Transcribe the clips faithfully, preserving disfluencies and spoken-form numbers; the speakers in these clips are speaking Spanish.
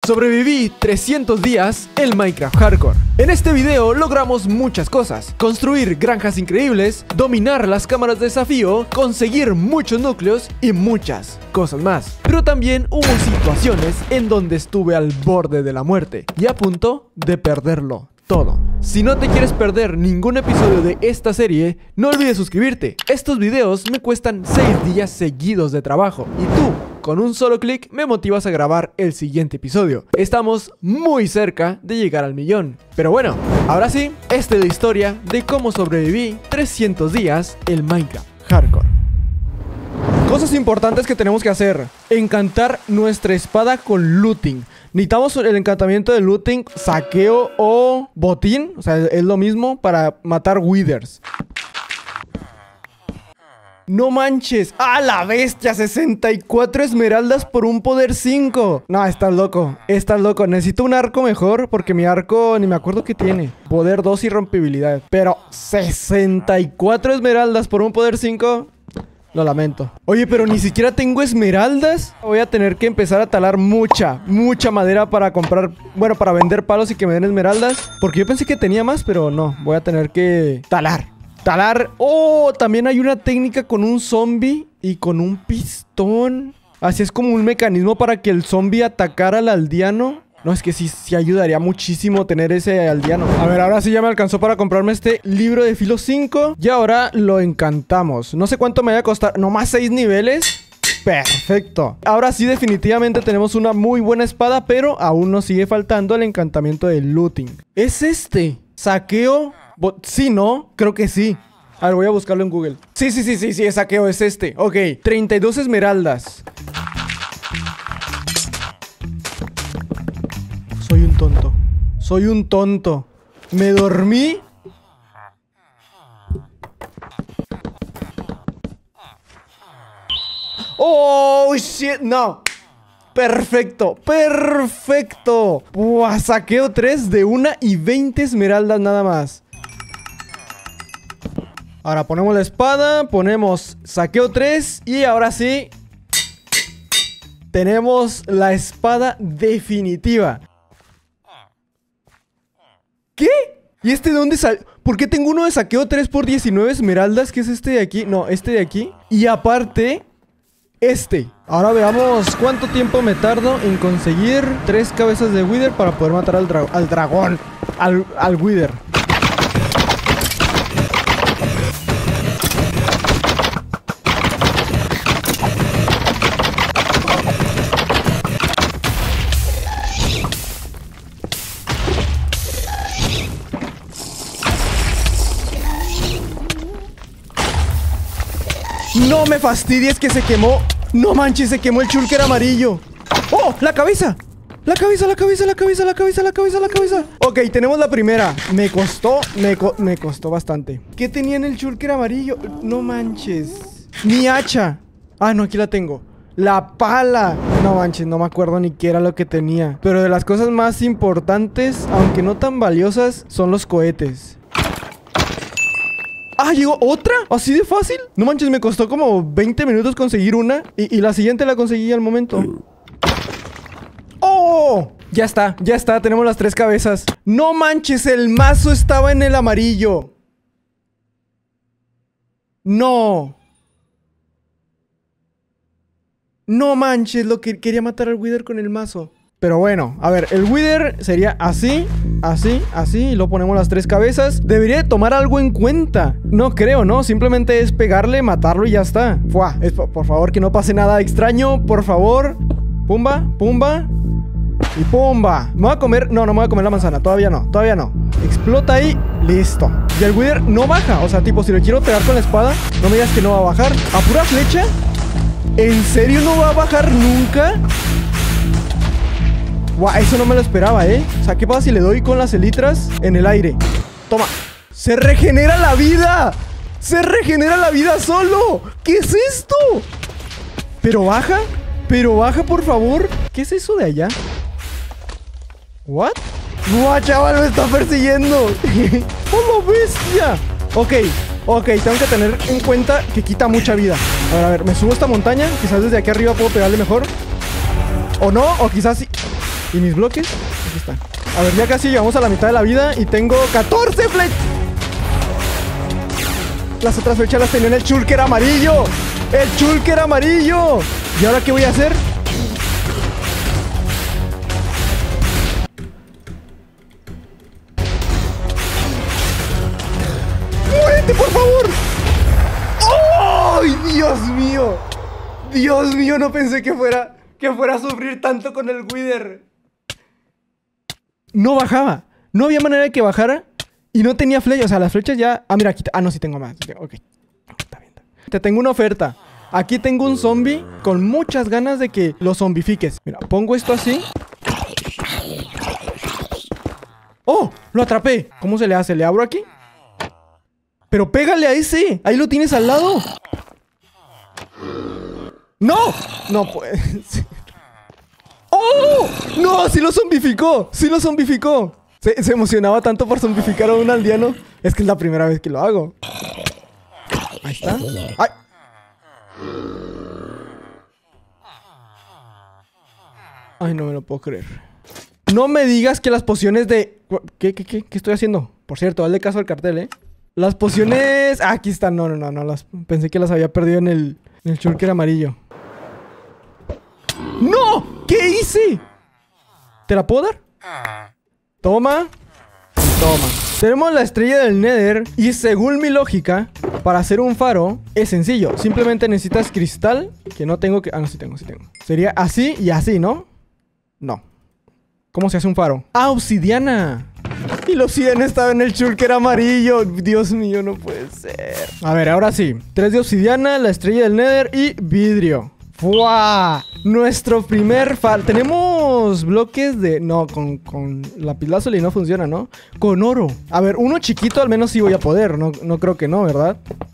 Sobreviví trescientos días en Minecraft Hardcore. En este video logramos muchas cosas: construir granjas increíbles, dominar las cámaras de desafío, conseguir muchos núcleos y muchas cosas más. Pero también hubo situaciones en donde estuve al borde de la muerte y a punto de perderlo todo. Si no te quieres perder ningún episodio de esta serie, no olvides suscribirte. Estos videos me cuestan seis días seguidos de trabajo y tú, con un solo clic, me motivas a grabar el siguiente episodio. Estamos muy cerca de llegar al millón. Pero bueno, ahora sí, esta es la historia de cómo sobreviví trescientos días en Minecraft Hardcore. Cosas importantes que tenemos que hacer: encantar nuestra espada con looting. Necesitamos el encantamiento de looting, saqueo o botín. O sea, es lo mismo para matar withers. No manches. ¡Ah, la bestia! sesenta y cuatro esmeraldas por un poder cinco. No, estás loco. Estás loco. Necesito un arco mejor porque mi arco ni me acuerdo qué tiene. Poder dos y rompibilidad. Pero sesenta y cuatro esmeraldas por un poder cinco. Lo lamento. Oye, pero ni siquiera tengo esmeraldas. Voy a tener que empezar a talar mucha, mucha madera para comprar, bueno, para vender palos y que me den esmeraldas. Porque yo pensé que tenía más, pero no. Voy a tener que talar. Talar. Oh, también hay una técnica con un zombie y con un pistón. Así es como un mecanismo para que el zombie atacara al aldeano. No, es que sí, sí ayudaría muchísimo tener ese aldeano. A ver, ahora sí ya me alcanzó para comprarme este libro de filo cinco. Y ahora lo encantamos. No sé cuánto me vaya a costar. Nomás seis niveles. Perfecto. Ahora sí definitivamente tenemos una muy buena espada, pero aún nos sigue faltando el encantamiento de looting. ¿Es este? Saqueo. Sí, ¿no? Creo que sí. A ver, voy a buscarlo en Google. Sí, sí, sí, sí, sí, es saqueo, es este. Ok, treinta y dos esmeraldas. Soy un tonto. Soy un tonto. Me dormí. Oh, shit, no. Perfecto, perfecto. Buah, saqueo tres de una y veinte esmeraldas nada más. Ahora ponemos la espada, ponemos saqueo tres y ahora sí tenemos la espada definitiva. ¿Qué? ¿Y este de dónde salió? ¿Por qué tengo uno de saqueo tres por diecinueve esmeraldas? ¿Qué es este de aquí? No, este de aquí. Y aparte, este. Ahora veamos cuánto tiempo me tardo en conseguir tres cabezas de wither para poder matar al, dra al dragón. Al, al wither. No me fastidies que se quemó. No manches, se quemó el shulker amarillo. ¡Oh! ¡La cabeza! ¡La cabeza, la cabeza, la cabeza, la cabeza, la cabeza, la cabeza! Ok, tenemos la primera. Me costó, me, co me costó bastante. ¿Qué tenía en el shulker amarillo? No manches. Mi hacha. Ah, no, aquí la tengo. La pala. No manches, no me acuerdo ni qué era lo que tenía. Pero de las cosas más importantes, aunque no tan valiosas, son los cohetes. Ah, ¿llegó otra? ¿Así de fácil? No manches, me costó como veinte minutos conseguir una Y, y la siguiente la conseguí al momento. ¡Oh! Ya está, ya está, tenemos las tres cabezas. No manches, el mazo estaba en el amarillo. No. No manches, lo que quería matar al wither con el mazo. Pero bueno, a ver, el wither sería así, así, así, y luego ponemos las tres cabezas. Debería de tomar algo en cuenta. No creo, ¿no? Simplemente es pegarle, matarlo y ya está. Fuah, es, por favor, que no pase nada extraño, por favor. Pumba, pumba y pumba. ¿Me voy a comer? No, no me voy a comer la manzana, todavía no, todavía no. Explota ahí, listo. Y el wither no baja, o sea, tipo, si le quiero pegar con la espada, no me digas que no va a bajar. ¿A pura flecha? ¿En serio no va a bajar nunca? Guau, eso no me lo esperaba, ¿eh? O sea, ¿qué pasa si le doy con las elitras en el aire? Toma. ¡Se regenera la vida! ¡Se regenera la vida solo! ¿Qué es esto? ¿Pero baja? ¿Pero baja, por favor? ¿Qué es eso de allá? ¿What? ¡Guau, chaval! ¡Me está persiguiendo! ¡Oh, la bestia! Ok, ok, tengo que tener en cuenta que quita mucha vida. A ver, a ver, me subo a esta montaña. Quizás desde aquí arriba puedo pegarle mejor. ¿O no? O quizás sí. ¿Y mis bloques? Aquí están. A ver, ya casi llegamos a la mitad de la vida y tengo catorce flechas. Las otras flechas las tenía en el shulker amarillo. ¡El shulker amarillo! ¿Y ahora qué voy a hacer? ¡Muérete, por favor! ¡Ay, Dios mío! Dios mío, no pensé que fuera Que fuera a sufrir tanto con el Wither. No bajaba. No había manera de que bajara. Y no tenía flechas. O sea, las flechas ya... Ah, mira, aquí... Ah, no, sí tengo más. Ok. Está bien. Te tengo una oferta. Aquí tengo un zombie con muchas ganas de que lo zombifiques. Mira, pongo esto así. ¡Oh! Lo atrapé. ¿Cómo se le hace? ¿Le abro aquí? Pero pégale a ese. Ahí lo tienes al lado. ¡No! No puede ser. ¡Oh! ¡No! ¡Sí lo zombificó! ¡Sí lo zombificó! Se, se emocionaba tanto por zombificar a un aldeano. Es que es la primera vez que lo hago. Ahí está. ¡Ay! Ay, no me lo puedo creer. No me digas que las pociones de... ¿Qué, qué, qué? ¿Qué estoy haciendo? Por cierto, hazle caso al cartel, ¿eh? Las pociones... Ah, aquí están. No, no, no, no las... Pensé que las había perdido en el... En el shulker amarillo. ¡No! ¿Qué hice? ¿Te la puedo dar? Toma. Toma. Tenemos la estrella del Nether. Y según mi lógica, para hacer un faro es sencillo. Simplemente necesitas cristal. Que no tengo que... Ah, no, sí tengo, sí tengo. Sería así y así, ¿no? No. ¿Cómo se hace un faro? ¡Ah, obsidiana! Y la obsidiana estaba en el shulker amarillo. Dios mío, no puede ser. A ver, ahora sí. Tres de obsidiana, la estrella del Nether y vidrio. ¡Fua! Nuestro primer faro. Tenemos bloques de... No, con, con lapislázuli no funciona, ¿no? Con oro. A ver, uno chiquito al menos sí voy a poder. No, no creo que no, ¿verdad?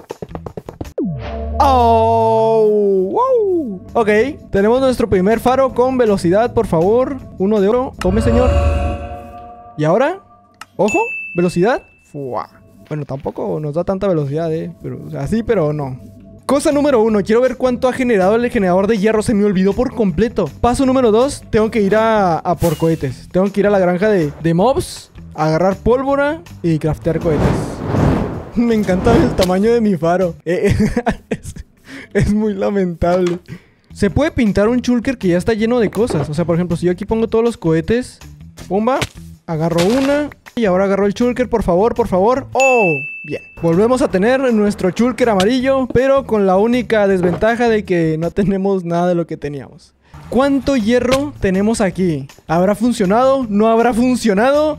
¡Oh! ¡Wow! Ok, tenemos nuestro primer faro con velocidad, por favor. Uno de oro. Tome, señor. ¿Y ahora? ¡Ojo! ¿Velocidad? ¡Fua! Bueno, tampoco nos da tanta velocidad, ¿eh? Pero, o sea, sí, pero no. Cosa número uno, quiero ver cuánto ha generado el generador de hierro. Se me olvidó por completo. Paso número dos, tengo que ir a, a por cohetes. Tengo que ir a la granja de, de mobs, agarrar pólvora y craftear cohetes. Me encanta el tamaño de mi faro. Eh, es, es muy lamentable. Se puede pintar un shulker que ya está lleno de cosas. O sea, por ejemplo, si yo aquí pongo todos los cohetes, bomba, agarro una y ahora agarro el shulker, por favor, por favor. ¡Oh! Bien. Volvemos a tener nuestro shulker amarillo, pero con la única desventaja de que no tenemos nada de lo que teníamos. ¿Cuánto hierro tenemos aquí? ¿Habrá funcionado? ¿No habrá funcionado?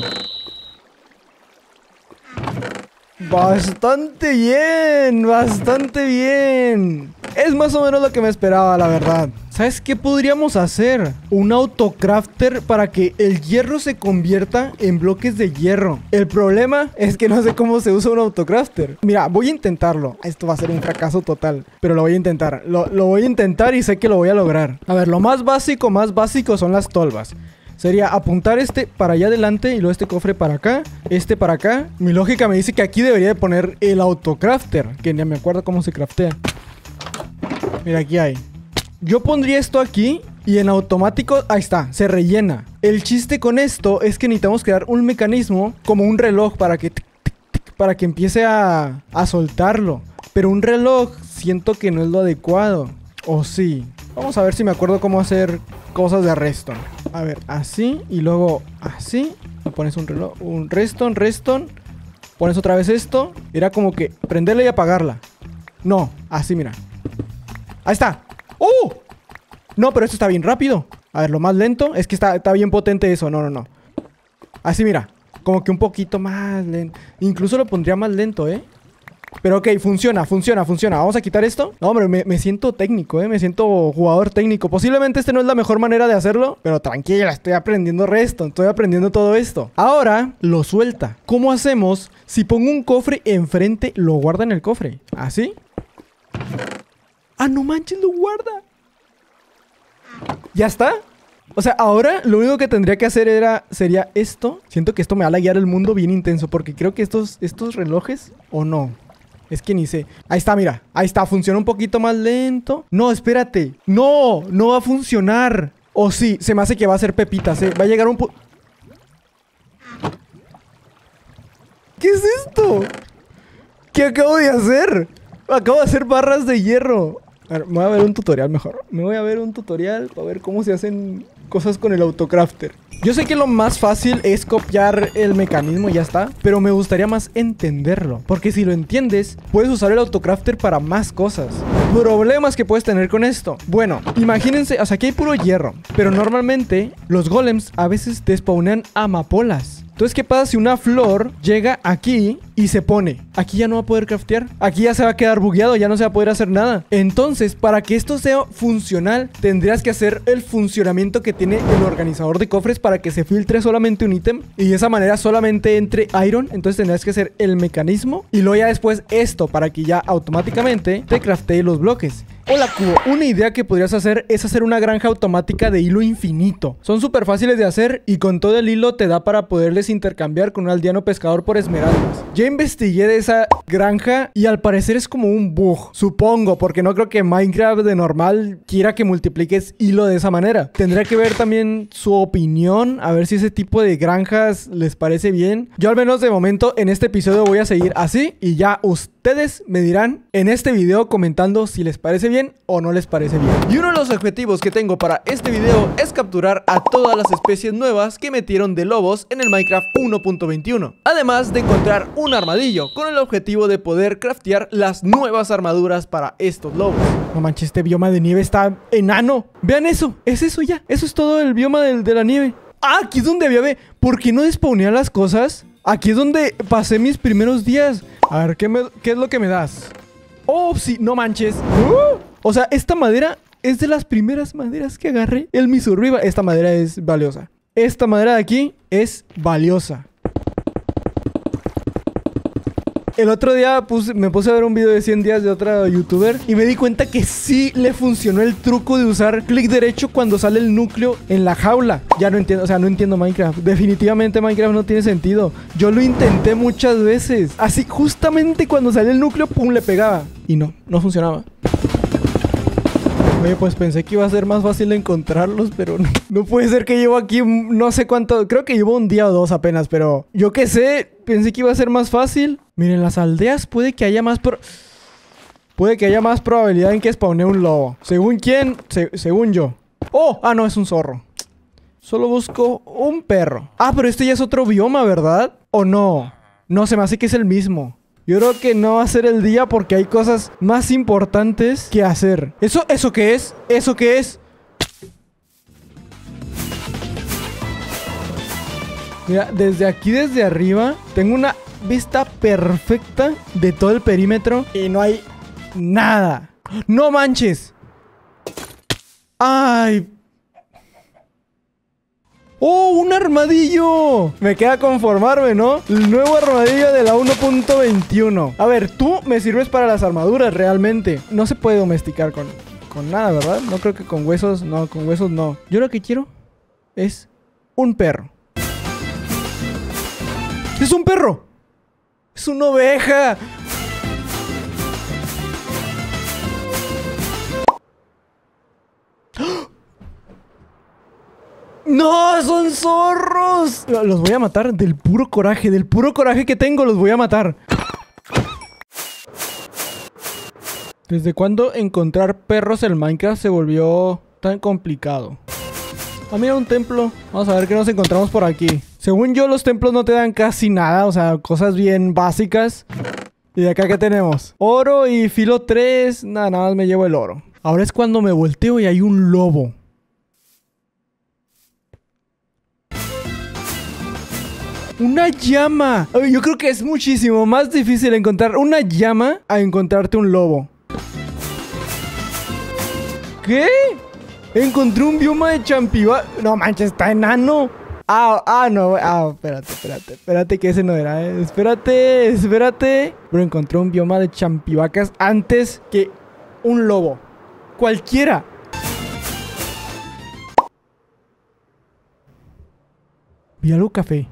Bastante bien, bastante bien. Es más o menos lo que me esperaba, la verdad. ¿Sabes qué podríamos hacer? Un autocrafter para que el hierro se convierta en bloques de hierro. El problema es que no sé cómo se usa un autocrafter. Mira, voy a intentarlo. Esto va a ser un fracaso total, pero lo voy a intentar. Lo, lo voy a intentar y sé que lo voy a lograr. A ver, lo más básico, más básico son las tolvas. Sería apuntar este para allá adelante y luego este cofre para acá, este para acá. Mi lógica me dice que aquí debería de poner el autocrafter, que ni me acuerdo cómo se craftea. Mira, aquí hay. Yo pondría esto aquí y en automático, ahí está, se rellena. El chiste con esto es que necesitamos crear un mecanismo como un reloj para que, tic, tic, tic, para que empiece a, a soltarlo. Pero un reloj siento que no es lo adecuado. ¿O sí? Vamos a ver si me acuerdo cómo hacer cosas de redstone. A ver, así y luego así. Pones un reloj, un redstone, redstone. Pones otra vez esto. Era como que prenderla y apagarla. No, así mira. Ahí está. ¡Uh! No, pero esto está bien rápido. A ver, lo más lento. Es que está, está bien potente eso. No, no, no. Así mira. Como que un poquito más lento. Incluso lo pondría más lento, ¿eh? Pero ok, funciona, funciona, funciona. Vamos a quitar esto. No, hombre, me, me siento técnico, ¿eh? Me siento jugador técnico. Posiblemente este no es la mejor manera de hacerlo, pero tranquila, estoy aprendiendo resto. Estoy aprendiendo todo esto. Ahora, lo suelta. ¿Cómo hacemos si pongo un cofre enfrente? Lo guarda en el cofre. ¿Así? ¡Ah, no manches, lo guarda! ¿Ya está? O sea, ahora lo único que tendría que hacer era, sería esto. Siento que esto me va a laguear el mundo bien intenso, porque creo que estos, estos relojes, ¿o no? Es que ni sé. Ahí está, mira. Ahí está, funciona un poquito más lento. No, espérate. No, no va a funcionar. O sí, se me hace que va a ser pepitas, ¿eh? Va a llegar un pu... ¿Qué es esto? ¿Qué acabo de hacer? Acabo de hacer barras de hierro. A ver, me voy a ver un tutorial mejor. Me voy a ver un tutorial para ver cómo se hacen cosas con el autocrafter. Yo sé que lo más fácil es copiar el mecanismo y ya está, pero me gustaría más entenderlo, porque si lo entiendes, puedes usar el autocrafter para más cosas. Problemas que puedes tener con esto. Bueno, imagínense, o sea, aquí hay puro hierro, pero normalmente los golems a veces despawnean amapolas. Entonces, ¿qué pasa si una flor llega aquí y se pone? Aquí ya no va a poder craftear. Aquí ya se va a quedar bugueado, ya no se va a poder hacer nada. Entonces, para que esto sea funcional, tendrías que hacer el funcionamiento que tiene el organizador de cofres para que se filtre solamente un ítem y de esa manera solamente entre iron. Entonces tendrías que hacer el mecanismo y luego ya después esto para que ya automáticamente te craftee los bloques. Hola Cubo, una idea que podrías hacer es hacer una granja automática de hilo infinito. Son súper fáciles de hacer y con todo el hilo te da para poderles intercambiar con un aldeano pescador por esmeraldas. Ya investigué de esa granja y al parecer es como un bug, supongo, porque no creo que Minecraft de normal quiera que multipliques hilo de esa manera. Tendría que ver también su opinión, a ver si ese tipo de granjas les parece bien. Yo al menos de momento en este episodio voy a seguir así y ya ustedes me dirán en este video comentando si les parece bien o no les parece bien. Y uno de los objetivos que tengo para este video es capturar a todas las especies nuevas que metieron de lobos en el Minecraft uno punto veintiuno. Además de encontrar un armadillo con el objetivo de poder craftear las nuevas armaduras para estos lobos. No manches, este bioma de nieve está enano. Vean eso, es eso ya. Eso es todo el bioma de, de la nieve. Ah, aquí es donde había... Ve, ¿por qué no despawnean las cosas? Aquí es donde pasé mis primeros días. A ver, ¿qué, me, qué es lo que me das? Oh, sí, no manches. uh, O sea, esta madera es de las primeras maderas que agarré en mi survival. Esta madera es valiosa. Esta madera de aquí es valiosa. El otro día puse, me puse a ver un video de cien días de otra youtuber y me di cuenta que sí le funcionó el truco de usar clic derecho cuando sale el núcleo en la jaula. Ya no entiendo, o sea, no entiendo Minecraft. Definitivamente Minecraft no tiene sentido. Yo lo intenté muchas veces. Así, justamente cuando salía el núcleo, pum, le pegaba. Y no, no funcionaba. Oye, pues pensé que iba a ser más fácil encontrarlos, pero no, no puede ser que llevo aquí no sé cuánto. Creo que llevo un día o dos apenas, pero yo qué sé, pensé que iba a ser más fácil. Miren, las aldeas puede que haya más pro... Puede que haya más probabilidad en que spawnee un lobo. ¿Según quién? Se según yo. Oh, ah, no, es un zorro. Solo busco un perro. Ah, pero este ya es otro bioma, ¿verdad? ¿O no? No, se me hace que es el mismo. Yo creo que no va a ser el día porque hay cosas más importantes que hacer. ¿Eso, eso qué es? ¿Eso qué es? Mira, desde aquí, desde arriba, tengo una vista perfecta de todo el perímetro y no hay nada. ¡No manches! ¡Ay! ¡Oh, un armadillo! Me queda conformarme, ¿no? El nuevo armadillo de la uno punto veintiuno. A ver, tú me sirves para las armaduras realmente. No se puede domesticar con, con nada, ¿verdad? No creo que con huesos, no, con huesos no. Yo lo que quiero es un perro. ¡Es un perro! ¡Es una oveja! ¡No! ¡Son zorros! Los voy a matar del puro coraje. Del puro coraje que tengo, los voy a matar. ¿Desde cuándo encontrar perros en Minecraft se volvió tan complicado? Ah, mira, un templo. Vamos a ver qué nos encontramos por aquí. Según yo, los templos no te dan casi nada. O sea, cosas bien básicas. ¿Y de acá qué tenemos? Oro y filo tres. Nada, nada más me llevo el oro. Ahora es cuando me volteo y hay un lobo. ¡Una llama! Yo creo que es muchísimo más difícil encontrar una llama a encontrarte un lobo. ¿Qué? Encontré un bioma de champiva... No manches, está enano. Ah, ah, no. Ah, espérate, espérate. Espérate que ese no era, eh. Espérate, espérate. Pero encontré un bioma de champivacas antes que un lobo. Cualquiera. Vi algo café.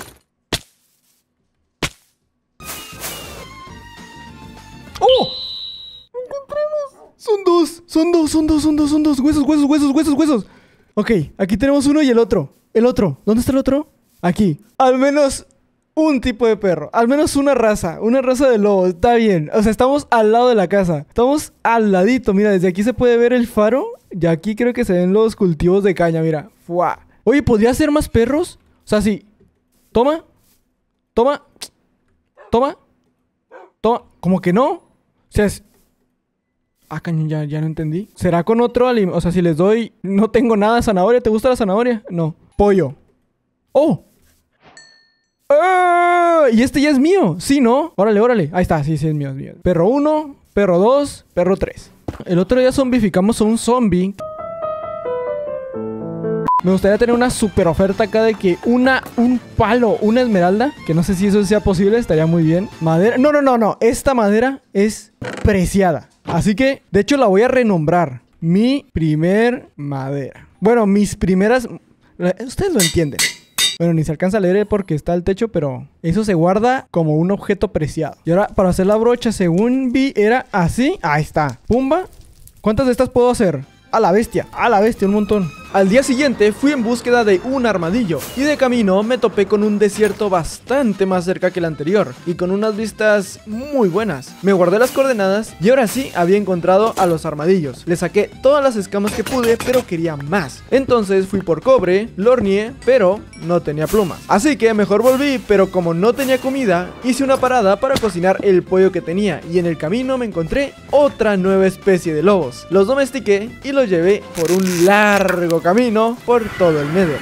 ¡Oh! ¡Encontramos! Son dos, son dos, son dos, son dos, son dos. Huesos, huesos, huesos, huesos, huesos. Ok, aquí tenemos uno y el otro. El otro. ¿Dónde está el otro? Aquí. Al menos un tipo de perro. Al menos una raza. Una raza de lobo. Está bien. O sea, estamos al lado de la casa. Estamos al ladito. Mira, desde aquí se puede ver el faro. Y aquí creo que se ven los cultivos de caña. Mira. ¡Fua! Oye, ¿podría ser más perros? O sea, sí. Toma. Toma. Toma. Toma. Como que no. O sea, es... Ah, cañón, ya, ya no entendí. ¿Será con otro alimento? O sea, si les doy... No tengo nada de zanahoria. ¿Te gusta la zanahoria? No. Pollo. ¡Oh! ¡Ah! Y este ya es mío. Sí, ¿no? Órale, órale. Ahí está. Sí, sí, es mío, es mío. Perro uno, perro dos, perro tres. El otro día zombificamos a un zombie. Me gustaría tener una super oferta acá de que una, un palo, una esmeralda. Que no sé si eso sea posible, estaría muy bien. Madera. No, no, no, no. Esta madera es preciada. Así que, de hecho, la voy a renombrar. Mi primer madera. Bueno, mis primeras... Ustedes lo entienden. Bueno, ni se alcanza a leer porque está el techo, pero eso se guarda como un objeto preciado. Y ahora, para hacer la brocha, según vi, era así. Ahí está. Pumba. ¿Cuántas de estas puedo hacer? A la bestia, a la bestia, un montón. Al día siguiente fui en búsqueda de un armadillo y de camino me topé con un desierto bastante más cerca que el anterior y con unas vistas muy buenas. Me guardé las coordenadas y ahora sí había encontrado a los armadillos. Le saqué todas las escamas que pude, pero quería más. Entonces fui por cobre, lo horneé, pero no tenía plumas. Así que mejor volví, pero como no tenía comida, hice una parada para cocinar el pollo que tenía y en el camino me encontré otra nueva especie de lobos. Los domestiqué y los llevé por un largo camino por todo el Nether.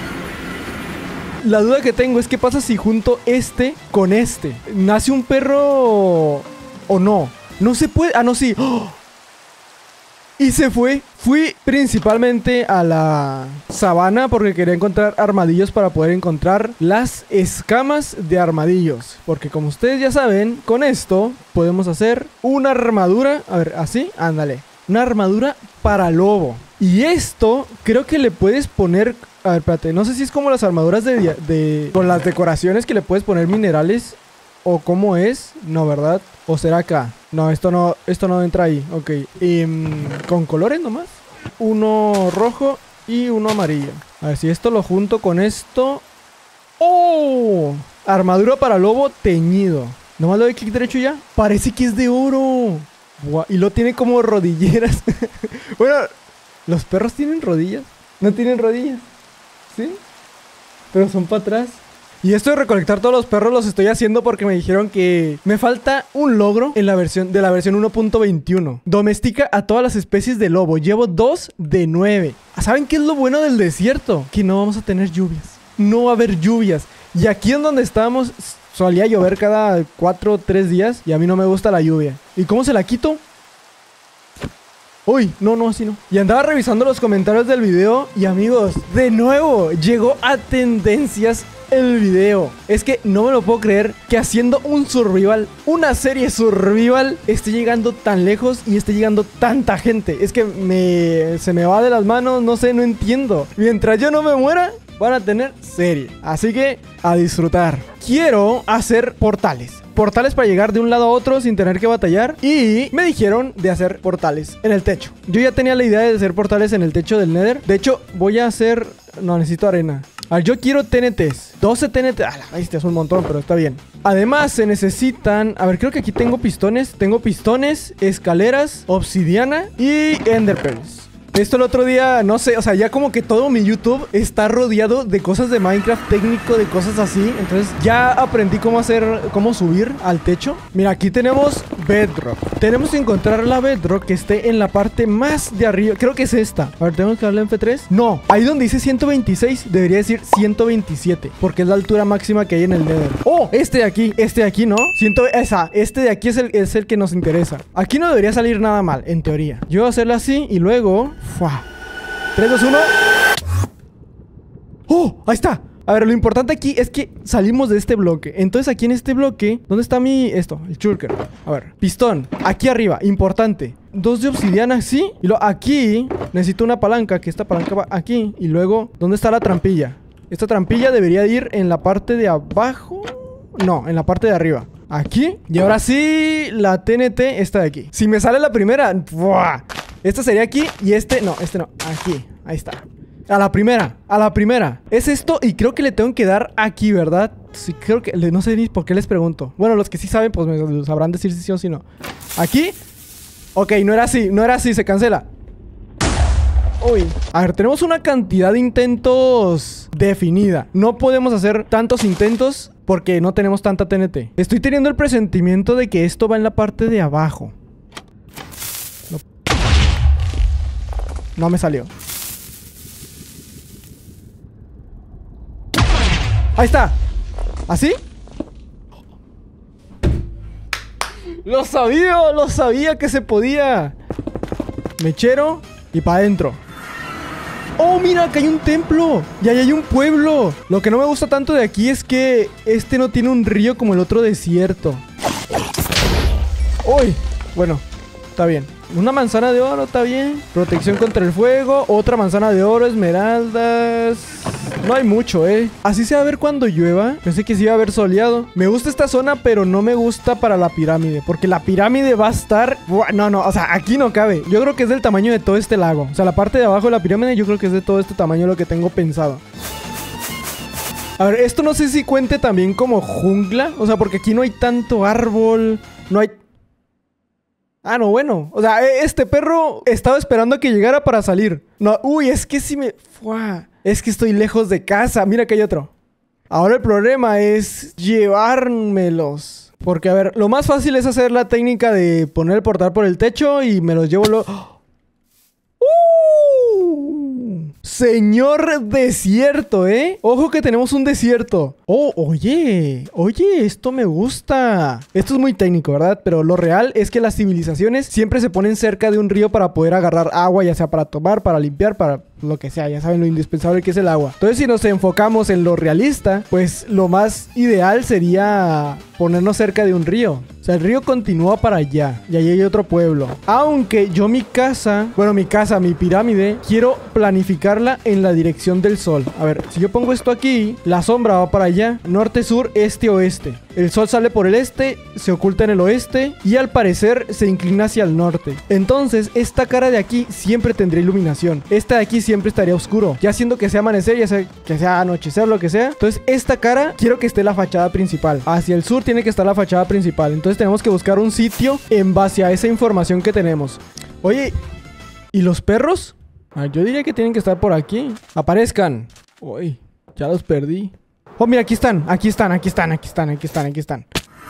La duda que tengo es qué pasa si junto este con este. ¿Nace un perro o no? No se puede... Ah, no, sí. ¡Oh! Y se fue. Fui principalmente a la sabana porque quería encontrar armadillos para poder encontrar las escamas de armadillos. Porque como ustedes ya saben, con esto podemos hacer una armadura. A ver, así, ándale. Una armadura para lobo. Y esto creo que le puedes poner... A ver, espérate. No sé si es como las armaduras de... de con las decoraciones que le puedes poner minerales. O cómo es. No, ¿verdad? O será acá. No, esto no, esto no entra ahí. Ok. Y, con colores nomás. Uno rojo y uno amarillo. A ver si esto lo junto con esto. ¡Oh! Armadura para lobo teñido. Nomás le doy clic derecho y ya. Parece que es de oro. Wow. Y lo tiene como rodilleras. Bueno, ¿los perros tienen rodillas? No tienen rodillas. ¿Sí? Pero son para atrás. Y esto de recolectar todos los perros los estoy haciendo porque me dijeron que me falta un logro en la versión de la versión uno punto veintiuno. Domestica a todas las especies de lobo. Llevo dos de nueve. ¿Saben qué es lo bueno del desierto? Que no vamos a tener lluvias. No va a haber lluvias. Y aquí en donde estábamos solía llover cada cuatro o tres días. Y a mí no me gusta la lluvia. ¿Y cómo se la quito? Uy, no, no, así no. Y andaba revisando los comentarios del video. Y amigos, de nuevo llegó a tendencias el video. Es que no me lo puedo creer que haciendo un survival, una serie survival, esté llegando tan lejos y esté llegando tanta gente. Es que me, se me va de las manos, no sé, no entiendo. Mientras yo no me muera, van a tener serie. Así que a disfrutar. Quiero hacer portales. Portales para llegar de un lado a otro sin tener que batallar. Y me dijeron de hacer portales en el techo. Yo ya tenía la idea de hacer portales en el techo del Nether. De hecho, voy a hacer... No, necesito arena. A ver, yo quiero T N Ts. doce T N Ts. Ah, la bestia, es un montón, pero está bien. Además, se necesitan... A ver, creo que aquí tengo pistones. Tengo pistones, escaleras, obsidiana y Ender Pearls. Esto el otro día, no sé, o sea, ya como que todo mi YouTube está rodeado de cosas de Minecraft técnico, de cosas así. Entonces ya aprendí cómo hacer, cómo subir al techo. Mira, aquí tenemos Bedrock. Tenemos que encontrar la Bedrock que esté en la parte más de arriba. Creo que es esta. A ver, ¿tenemos que darle en F tres? No, ahí donde dice ciento veintiséis debería decir ciento veintisiete, porque es la altura máxima que hay en el Nether. Oh, este de aquí, este de aquí, ¿no? Ciento, esa, este de aquí es el, es el que nos interesa. Aquí no debería salir nada mal, en teoría. Yo voy a hacerlo así y luego... ¡Fua! tres, dos, uno. ¡Oh! Ahí está. A ver, lo importante aquí es que salimos de este bloque. Entonces aquí en este bloque, ¿dónde está mi... esto? El shulker. A ver, pistón. Aquí arriba, importante. Dos de obsidiana, sí. Y luego aquí necesito una palanca, que esta palanca va aquí. Y luego, ¿dónde está la trampilla? Esta trampilla debería ir en la parte de abajo. No, en la parte de arriba. Aquí. Y ahora sí, la T N T está de aquí. Si me sale la primera... ¡buah! Esta sería aquí y este... No, este no. Aquí. Ahí está. A la primera, a la primera. Es esto y creo que le tengo que dar aquí, ¿verdad? Sí, creo que... No sé ni por qué les pregunto. Bueno, los que sí saben, pues me sabrán decir si sí o si no. ¿Aquí? Ok, no era así, no era así, se cancela. Uy. A ver, tenemos una cantidad de intentos definida. No podemos hacer tantos intentos porque no tenemos tanta T N T. Estoy teniendo el presentimiento de que esto va en la parte de abajo. No, no me salió. Ahí está. ¿Así? Lo sabía, lo sabía que se podía. Mechero y para adentro. ¡Oh, mira! Que hay un templo. Y ahí hay un pueblo. Lo que no me gusta tanto de aquí es que este no tiene un río como el otro desierto. ¡Uy! Bueno, está bien. Una manzana de oro, está bien. Protección contra el fuego. Otra manzana de oro, esmeraldas. No hay mucho, ¿eh? Así se va a ver cuando llueva. Pensé que sí iba a haber soleado. Me gusta esta zona, pero no me gusta para la pirámide. Porque la pirámide va a estar... No, no, o sea, aquí no cabe. Yo creo que es del tamaño de todo este lago. O sea, la parte de abajo de la pirámide yo creo que es de todo este tamaño lo que tengo pensado. A ver, esto no sé si cuente también como jungla. O sea, porque aquí no hay tanto árbol. No hay... Ah, no, bueno. O sea, este perro estaba esperando a que llegara para salir. No, uy, es que si me... Fua. Es que estoy lejos de casa. Mira que hay otro. Ahora el problema es llevármelos. Porque, a ver, lo más fácil es hacer la técnica de poner el portal por el techo y me los llevo lo... ¡Uh! Señor desierto, ¿eh? Ojo que tenemos un desierto. Oh, oye, oye, esto me gusta. Esto es muy técnico, ¿verdad? Pero lo real es que las civilizaciones siempre se ponen cerca de un río para poder agarrar agua, ya sea para tomar, para limpiar, para lo que sea. Ya saben lo indispensable que es el agua. Entonces, si nos enfocamos en lo realista, pues lo más ideal sería ponernos cerca de un río. O sea, el río continúa para allá y ahí hay otro pueblo. Aunque yo mi casa, bueno, mi casa, mi pirámide, quiero planificarla en la dirección del sol. A ver, si yo pongo esto aquí, la sombra va para allá. Norte, sur, este, oeste. El sol sale por el este, se oculta en el oeste y al parecer se inclina hacia el norte. Entonces, esta cara de aquí siempre tendría iluminación. Esta de aquí siempre estaría oscuro. Ya siendo que sea amanecer, ya sea que sea anochecer, lo que sea. Entonces, esta cara quiero que esté la fachada principal. Hacia el sur tiene que estar la fachada principal. Entonces, tenemos que buscar un sitio en base a esa información que tenemos. Oye, ¿y los perros? Ah, yo diría que tienen que estar por aquí. Aparezcan. Uy, ya los perdí. Oh, mira, aquí están, aquí están, aquí están, aquí están, aquí están, aquí están.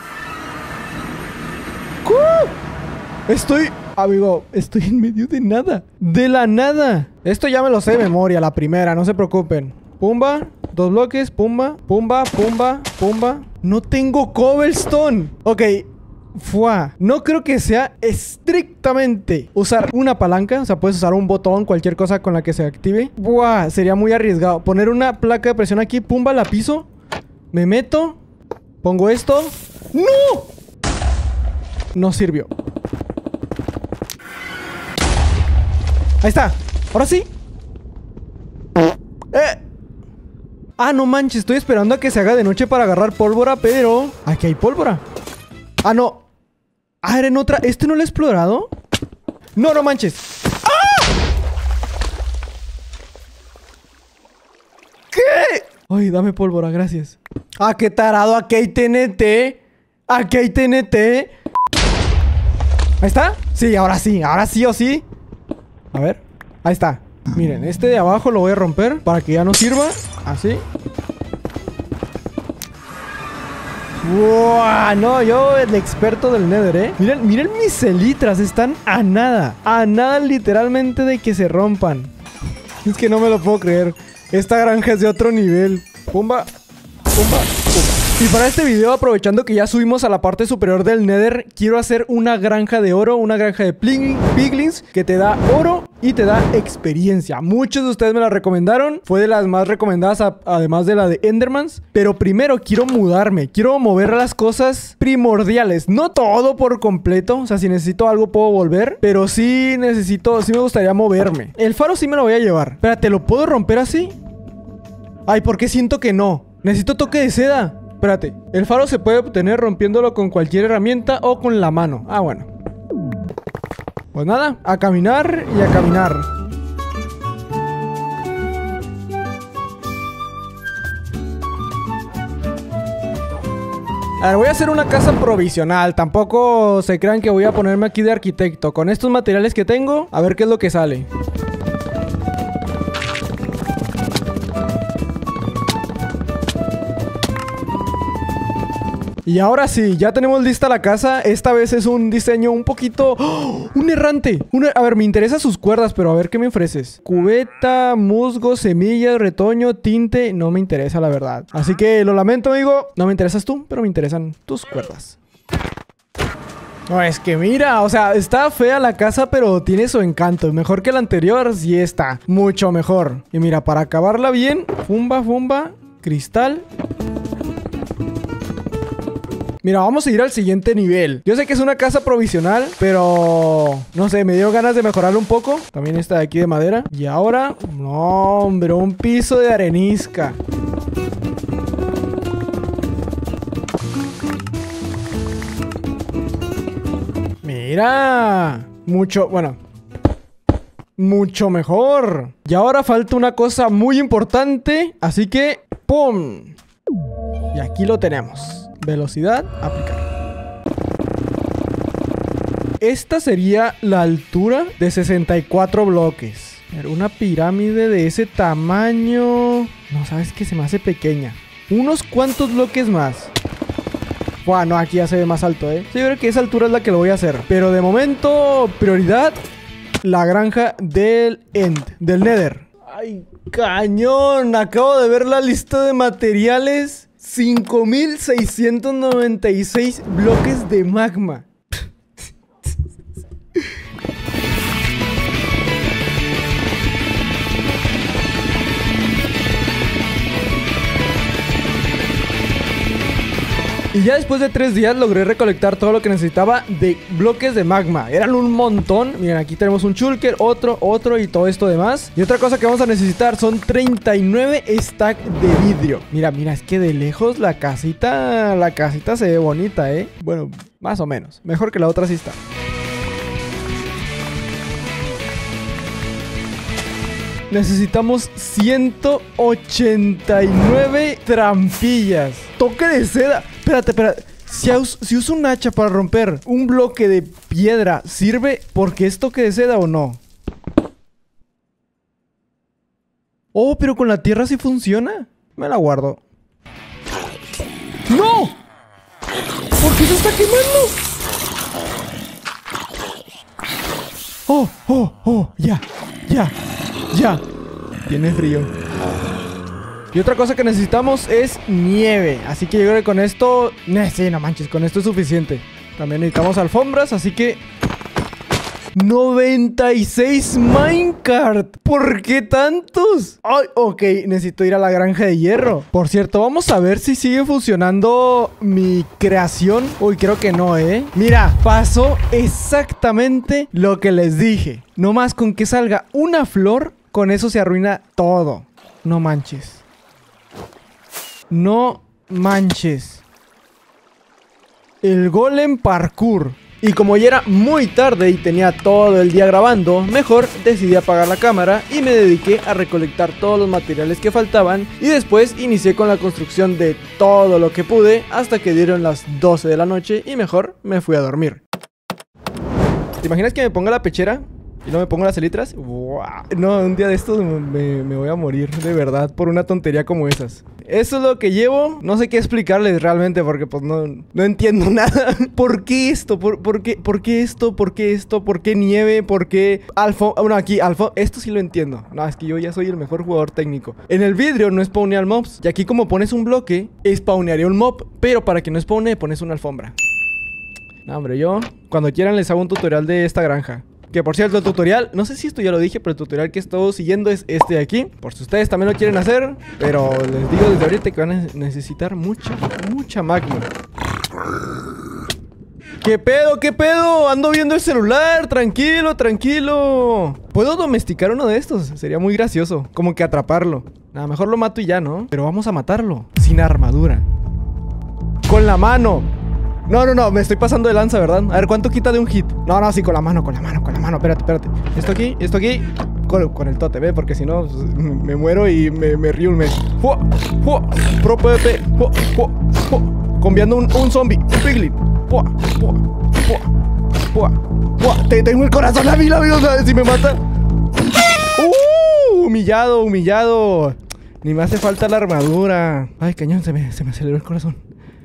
¡Uh! Estoy, amigo, estoy en medio de nada. De la nada. Esto ya me lo sé de memoria, la primera, no se preocupen. Pumba, dos bloques, pumba, pumba, pumba, pumba. No tengo cobblestone. Ok. Fua. No creo que sea estrictamente usar una palanca. O sea, puedes usar un botón, cualquier cosa con la que se active. Buah, sería muy arriesgado. Poner una placa de presión aquí, pumba, la piso. Me meto. Pongo esto. ¡No! No sirvió. Ahí está. Ahora sí. Eh. Ah, no manches. Estoy esperando a que se haga de noche para agarrar pólvora, pero... Aquí hay pólvora. Ah, no. Ah, era en otra. ¿Este no lo he explorado? No, no manches. ¡Ah! ¿Qué? Ay, dame pólvora, gracias. Ah, qué tarado. Aquí hay T N T. Aquí hay T N T. ¿Ahí está? Sí, ahora sí. Ahora sí o sí. A ver. Ahí está. Miren, este de abajo lo voy a romper para que ya no sirva. Así. ¡Wow! No, yo el experto del Nether, ¿eh? Miren, miren mis elitras, están a nada. A nada literalmente de que se rompan. Es que no me lo puedo creer. Esta granja es de otro nivel. Pumba, pumba, pumba. Y para este video, aprovechando que ya subimos a la parte superior del Nether, quiero hacer una granja de oro, una granja de piglins que te da oro y te da experiencia. Muchos de ustedes me la recomendaron, fue de las más recomendadas, a, además de la de Endermans. Pero primero quiero mudarme, quiero mover las cosas primordiales, no todo por completo. O sea, si necesito algo puedo volver, pero sí necesito, sí me gustaría moverme. El faro sí me lo voy a llevar. Espérate, ¿lo puedo romper así? Ay, ¿por qué siento que no? Necesito toque de seda. Espérate, el faro se puede obtener rompiéndolo con cualquier herramienta o con la mano. Ah, bueno. Pues nada, a caminar y a caminar. A ver, voy a hacer una casa provisional. Tampoco se crean que voy a ponerme aquí de arquitecto. Con estos materiales que tengo, a ver qué es lo que sale. Y ahora sí, ya tenemos lista la casa. Esta vez es un diseño un poquito... ¡Oh! ¡Un errante! Un er... A ver, me interesan sus cuerdas, pero a ver qué me ofreces. Cubeta, musgo, semillas, retoño, tinte. No me interesa, la verdad. Así que lo lamento, amigo. No me interesas tú, pero me interesan tus cuerdas. No, es que mira, o sea, está fea la casa, pero tiene su encanto. Mejor que la anterior, sí está. Mucho mejor. Y mira, para acabarla bien, fumba, fumba, cristal... Mira, vamos a ir al siguiente nivel. Yo sé que es una casa provisional, pero... no sé, me dio ganas de mejorarlo un poco. También está de aquí de madera. Y ahora... no, hombre, un piso de arenisca. Mira. Mucho... bueno... mucho mejor. Y ahora falta una cosa muy importante. Así que... ¡pum! Y aquí lo tenemos. Velocidad, aplicar. Esta sería la altura de sesenta y cuatro bloques. Pero una pirámide de ese tamaño... no, sabes que se me hace pequeña. Unos cuantos bloques más. Bueno, aquí ya se ve más alto, ¿eh? Sí, yo creo que esa altura es la que lo voy a hacer. Pero de momento, prioridad, la granja del End, del Nether. ¡Ay, cañón! Acabo de ver la lista de materiales. cinco mil seiscientos noventa y seis bloques de magma. Y ya después de tres días logré recolectar todo lo que necesitaba de bloques de magma. Eran un montón. Miren, aquí tenemos un shulker, otro, otro y todo esto demás. Y otra cosa que vamos a necesitar son treinta y nueve stacks de vidrio. Mira, mira, es que de lejos la casita, la casita se ve bonita, ¿eh? Bueno, más o menos. Mejor que la otra sí está. Necesitamos ciento ochenta y nueve trampillas. Toque de seda. Espérate, espérate. Si, us si uso un hacha para romper un bloque de piedra, ¿sirve porque es toque de seda o no? Oh, pero con la tierra sí funciona. Me la guardo. ¡No! ¿Por qué se está quemando? Oh, oh, oh, ya, ya, ya. Tiene frío. Y otra cosa que necesitamos es nieve. Así que yo creo que con esto... Eh, sí, no manches, con esto es suficiente. También necesitamos alfombras, así que... noventa y seis minecart. ¿Por qué tantos? Ay, ok, necesito ir a la granja de hierro. Por cierto, vamos a ver si sigue funcionando mi creación. Uy, creo que no, ¿eh? Mira, pasó exactamente lo que les dije. No más con que salga una flor, con eso se arruina todo. No manches. No manches. El golem parkour. Y como ya era muy tarde y tenía todo el día grabando, mejor decidí apagar la cámara y me dediqué a recolectar todos los materiales que faltaban. Y después inicié con la construcción de todo lo que pude hasta que dieron las doce de la noche y mejor me fui a dormir. ¿Te imaginas que me ponga la pechera y no me pongo las elitras? ¡Wow! No, un día de estos me, me voy a morir, de verdad, por una tontería como esas. Eso es lo que llevo. No sé qué explicarles realmente porque pues no, no entiendo nada. ¿Por qué esto? ¿Por, por, qué, ¿Por qué esto? ¿Por qué esto? ¿Por qué nieve? ¿Por qué alfo? Bueno, aquí, alfo. Esto sí lo entiendo. No, es que yo ya soy el mejor jugador técnico. En el vidrio no spawnear mobs. Y aquí como pones un bloque, spawnearía un mob. Pero para que no spawne, pones una alfombra. No, hombre, yo cuando quieran les hago un tutorial de esta granja. Que por cierto, el tutorial, no sé si esto ya lo dije, pero el tutorial que estoy siguiendo es este de aquí. Por si ustedes también lo quieren hacer. Pero les digo desde ahorita que van a necesitar mucha, mucha magma. ¿Qué pedo? ¿Qué pedo? Ando viendo el celular. Tranquilo, tranquilo. ¿Puedo domesticar uno de estos? Sería muy gracioso. Como que atraparlo. Nada, mejor lo mato y ya, ¿no? Pero vamos a matarlo. Sin armadura. Con la mano. No, no, no, me estoy pasando de lanza, ¿verdad? A ver, ¿cuánto quita de un hit? No, no, sí, con la mano, con la mano, con la mano. Espérate, espérate. Esto aquí, esto aquí. Con, con el tote, ¿ve? Porque si no, pues, me muero y me, me río un mes. ¡Fua! ¡Fua! Pro PvP. ¡Fua! ¡Fua! ¡Fua! Combiando un, un zombie. Un piglin. Pua, pua, pua, pua, pua. Te tengo el corazón a mí, amigo. Si me mata. Uh, humillado, humillado. Ni me hace falta la armadura. Ay, cañón, se me, se me aceleró el corazón.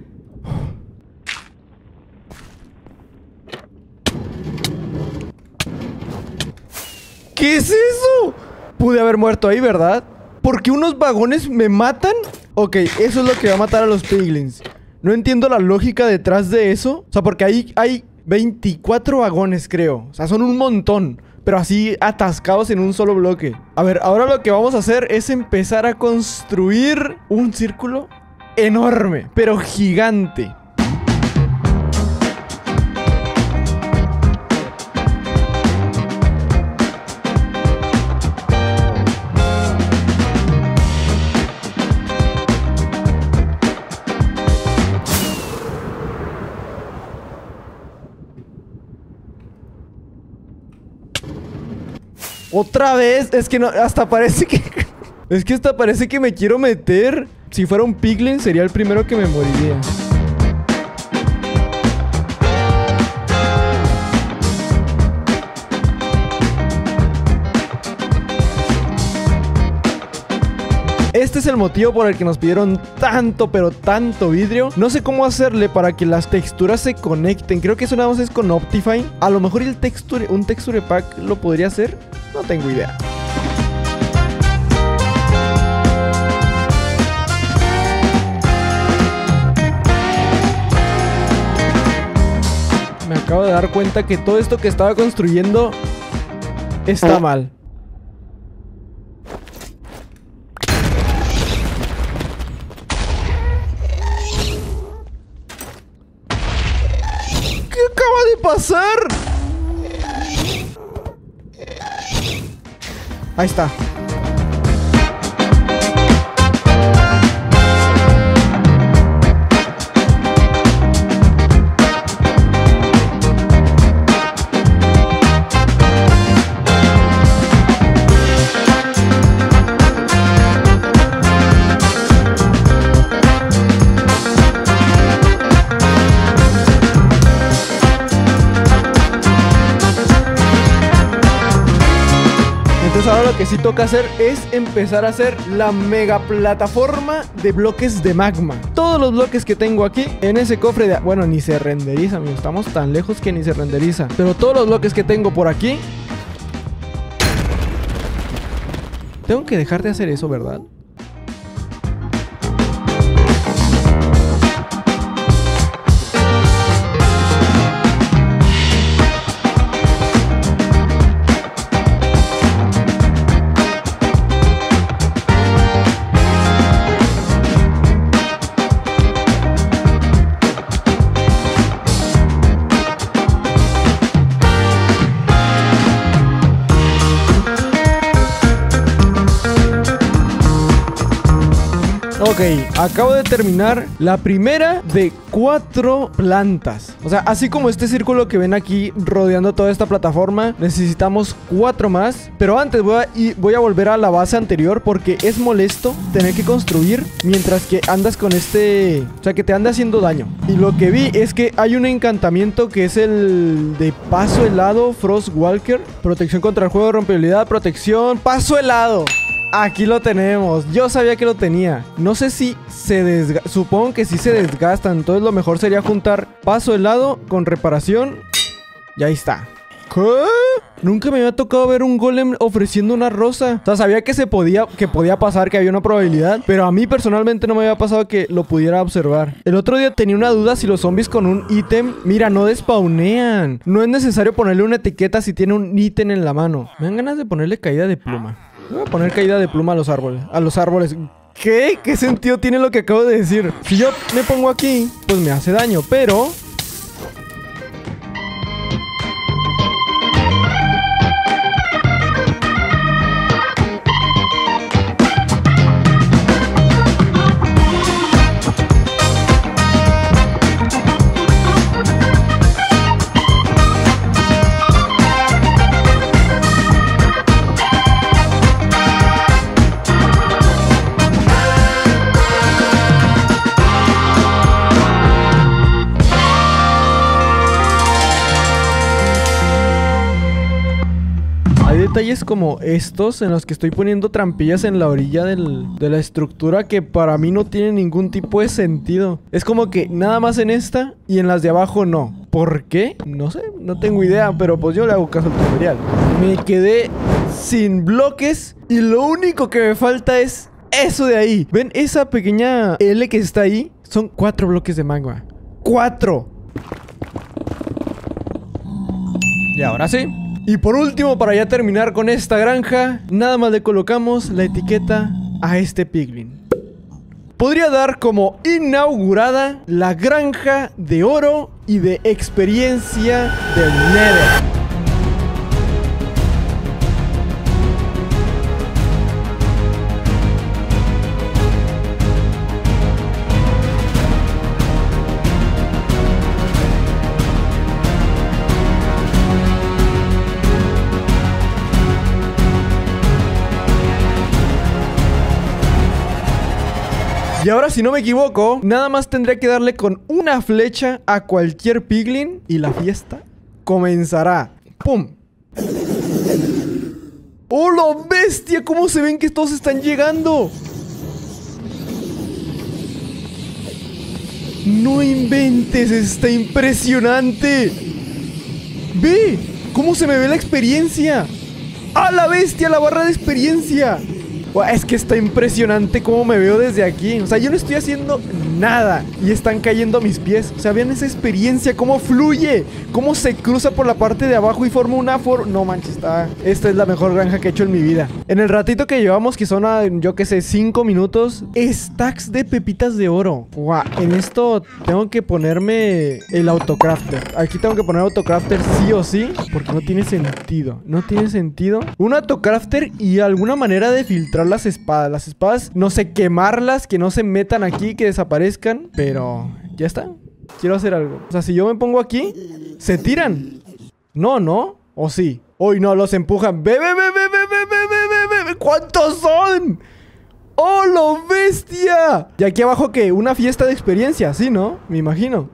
¿Qué es eso? Pude haber muerto ahí, ¿verdad? ¿Por qué unos vagones me matan? Ok, eso es lo que va a matar a los piglins. No entiendo la lógica detrás de eso. O sea, porque ahí hay veinticuatro vagones, creo. O sea, son un montón. Pero así atascados en un solo bloque. A ver, ahora lo que vamos a hacer es empezar a construir un círculo enorme, pero gigante. Otra vez, es que no, hasta parece que... Es que hasta parece que me quiero meter. Si fuera un piglin sería el primero que me moriría. Este es el motivo por el que nos pidieron tanto, pero tanto vidrio. No sé cómo hacerle para que las texturas se conecten. Creo que eso nada más es con Optifine. A lo mejor el texture, un texture pack lo podría hacer. No tengo idea. Me acabo de dar cuenta que todo esto que estaba construyendo está mal. ¿Qué acaba de pasar? Ahí está. Ahora lo que sí toca hacer es empezar a hacer la mega plataforma de bloques de magma. Todos los bloques que tengo aquí en ese cofre de... Bueno, ni se renderiza, amigos. Estamos tan lejos que ni se renderiza. Pero todos los bloques que tengo por aquí... Tengo que dejar de hacer eso, ¿verdad? Ok, acabo de terminar la primera de cuatro plantas. O sea, así como este círculo que ven aquí rodeando toda esta plataforma, necesitamos cuatro más. Pero antes voy a, y voy a volver a la base anterior porque es molesto tener que construir mientras que andas con este... O sea, que te anda haciendo daño. Y lo que vi es que hay un encantamiento que es el de paso helado, Frostwalker. Protección contra el juego de rompibilidad, protección, paso helado. Aquí lo tenemos. Yo sabía que lo tenía. No sé si se desgasta. Supongo que sí se desgastan. Entonces lo mejor sería juntar paso helado con reparación. Y ahí está. ¿Qué? Nunca me había tocado ver un golem ofreciendo una rosa. O sea, sabía que se podía, que podía pasar, que había una probabilidad. Pero a mí personalmente no me había pasado que lo pudiera observar. El otro día tenía una duda si los zombies con un ítem, mira, no despawnean. No es necesario ponerle una etiqueta si tiene un ítem en la mano. Me dan ganas de ponerle caída de pluma. Voy a poner caída de pluma a los árboles. A los árboles. ¿Qué? ¿Qué sentido tiene lo que acabo de decir? Si yo me pongo aquí, pues me hace daño, pero... detalles como estos en los que estoy poniendo trampillas en la orilla del, de la estructura que para mí no tienen ningún tipo de sentido. Es como que nada más en esta y en las de abajo no. ¿Por qué? No sé, no tengo idea, pero pues yo le hago caso al tutorial. Me quedé sin bloques y lo único que me falta es eso de ahí. ¿Ven esa pequeña L que está ahí? Son cuatro bloques de magma. ¡Cuatro! Y ahora sí. Y por último, para ya terminar con esta granja, nada más le colocamos la etiqueta a este piglin. Podría dar como inaugurada la granja de oro y de experiencia del Nether. Y ahora, si no me equivoco, nada más tendría que darle con una flecha a cualquier piglin y la fiesta comenzará. ¡Pum! ¡Oh, la bestia! ¿Cómo se ven que todos están llegando? ¡No inventes! ¡Está impresionante! ¡Ve! ¿Cómo se me ve la experiencia? ¡Ah, la bestia! ¡La barra de experiencia! Es que está impresionante cómo me veo desde aquí. O sea, yo no estoy haciendo nada y están cayendo a mis pies. O sea, vean esa experiencia, cómo fluye, cómo se cruza por la parte de abajo y forma una forma. No manches, está... esta es la mejor granja que he hecho en mi vida. En el ratito que llevamos, que son, a, yo que sé, cinco minutos, stacks de pepitas de oro. Wow. En esto tengo que ponerme el autocrafter. Aquí tengo que poner autocrafter sí o sí, porque no tiene sentido. No tiene sentido. Un autocrafter y alguna manera de filtrar las espadas. Las espadas, no sé, quemarlas, que no se metan aquí, que desaparezcan. Pero ya está. Quiero hacer algo. O sea, si yo me pongo aquí, se tiran. No, no. O sí. Uy, no, los empujan. Ve, ve, ve, ve, ve, ve, ve, ve, ve. ¿Cuántos son? ¡Oh, lo bestia! Y aquí abajo, ¿qué? Una fiesta de experiencia, ¿sí, no? Me imagino.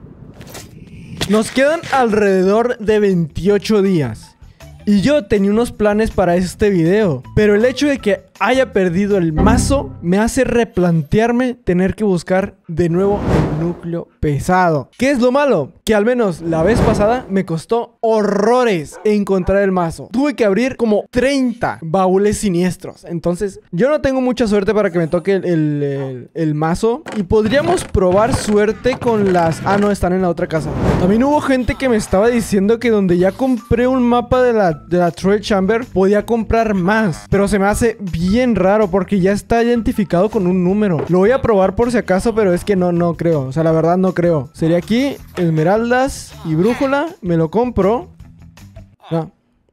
Nos quedan alrededor de veintiocho días. Y yo tenía unos planes para este video, pero el hecho de que haya perdido el mazo me hace replantearme tener que buscar de nuevo el núcleo pesado. ¿Qué es lo malo? Que al menos la vez pasada me costó horrores encontrar el mazo. Tuve que abrir como treinta baúles siniestros. Entonces yo no tengo mucha suerte para que me toque el, el, el, el mazo. Y podríamos probar suerte con las... Ah, no, están en la otra casa. También hubo gente que me estaba diciendo que donde ya compré un mapa de la, de la Troll Chamber, podía comprar más. Pero se me hace bien raro porque ya está identificado con un número. Lo voy a probar por si acaso, pero es que no, no creo. O sea, la verdad no creo. Sería aquí, esmeraldas y brújula. Me lo compro. No.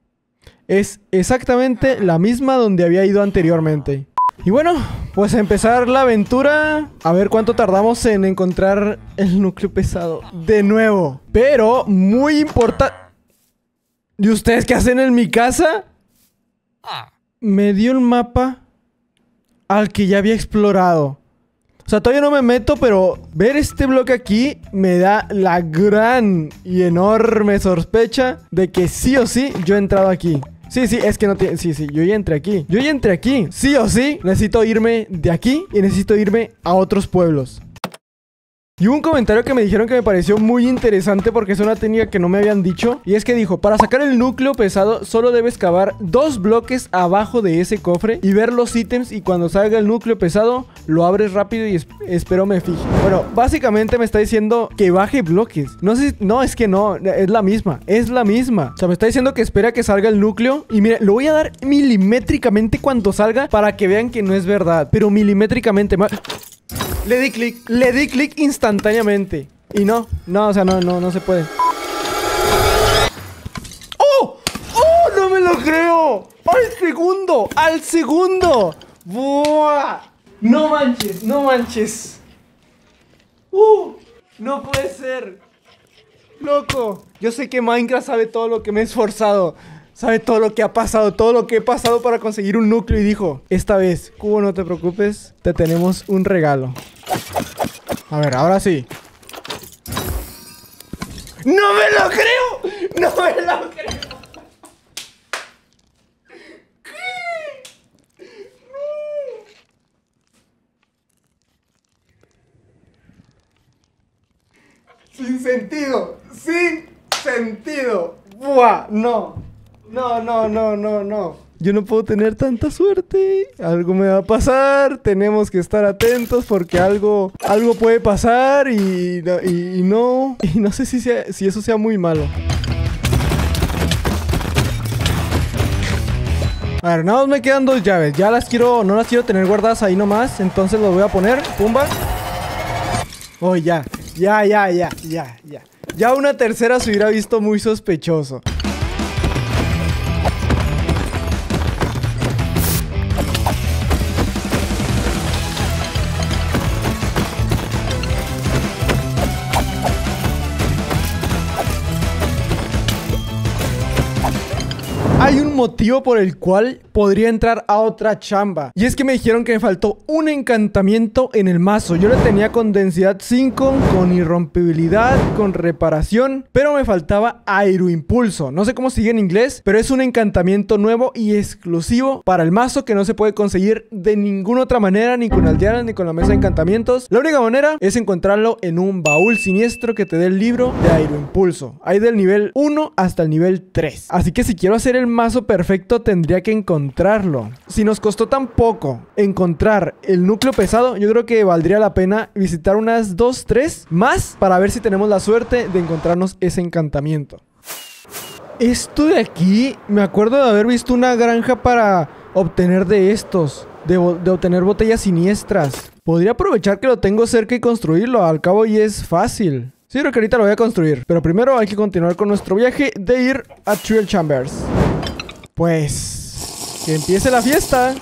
Es exactamente la misma donde había ido anteriormente. Y bueno, pues a empezar la aventura. A ver cuánto tardamos en encontrar el núcleo pesado de nuevo. Pero muy importante. ¿Y ustedes qué hacen en mi casa? Me dio el mapa al que ya había explorado. O sea, todavía no me meto, pero ver este bloque aquí me da la gran y enorme sospecha de que sí o sí yo he entrado aquí. Sí, sí, es que no tiene... Sí, sí, yo ya entré aquí. Yo ya entré aquí. Sí o sí, necesito irme de aquí y necesito irme a otros pueblos. Y hubo un comentario que me dijeron que me pareció muy interesante porque es una técnica que no me habían dicho. Y es que dijo, para sacar el núcleo pesado solo debes cavar dos bloques abajo de ese cofre y ver los ítems, y cuando salga el núcleo pesado lo abres rápido y es espero me fije. Bueno, básicamente me está diciendo que baje bloques. No sé, no, es que no, es la misma, es la misma. O sea, me está diciendo que espera que salga el núcleo. Y mire, lo voy a dar milimétricamente cuando salga para que vean que no es verdad. Pero milimétricamente. Le di clic, le di clic instantáneamente. Y no, no, o sea, no, no, no se puede. ¡Oh! ¡Oh! ¡No me lo creo! ¡Al segundo! ¡Al segundo! ¡Buah! No manches, no manches. ¡Uh! No puede ser. Loco. Yo sé que Minecraft sabe todo lo que me he esforzado. Sabe todo lo que ha pasado, todo lo que he pasado para conseguir un núcleo. Y dijo, esta vez, Cubo, no te preocupes, te tenemos un regalo. A ver, ahora sí. ¡No me lo creo! ¡No me lo creo! Sin sentido. Sin sentido. Buah, no. No, no, no, no, no. Yo no puedo tener tanta suerte. Algo me va a pasar. Tenemos que estar atentos porque algo, algo puede pasar y, y, y no. Y no sé si, sea, si eso sea muy malo. A ver, nada más me quedan dos llaves. Ya las quiero, no las quiero tener guardadas ahí nomás. Entonces las voy a poner. Pumba. Oh, ya. Ya, ya, ya, ya, ya. Ya una tercera se hubiera visto muy sospechoso. Hay un motivo por el cual podría entrar a otra chamba. Y es que me dijeron que me faltó un encantamiento en el mazo. Yo lo tenía con densidad cinco, con irrompibilidad, con reparación, pero me faltaba aeroimpulso. No sé cómo sigue en inglés, pero es un encantamiento nuevo y exclusivo para el mazo que no se puede conseguir de ninguna otra manera, ni con aldeanas, ni con la mesa de encantamientos. La única manera es encontrarlo en un baúl siniestro que te dé el libro de aeroimpulso. Hay del nivel uno hasta el nivel tres. Así que si quiero hacer el mazo perfecto tendría que encontrarlo. Si nos costó tan poco encontrar el núcleo pesado, yo creo que valdría la pena visitar unas dos, tres más para ver si tenemos la suerte de encontrarnos ese encantamiento. Esto de aquí, me acuerdo de haber visto una granja para obtener de estos, de, de obtener botellas siniestras. Podría aprovechar que lo tengo cerca y construirlo, al cabo y es fácil. Sí, creo que ahorita lo voy a construir, pero primero hay que continuar con nuestro viaje de ir a Trial Chambers. Pues que empiece la fiesta.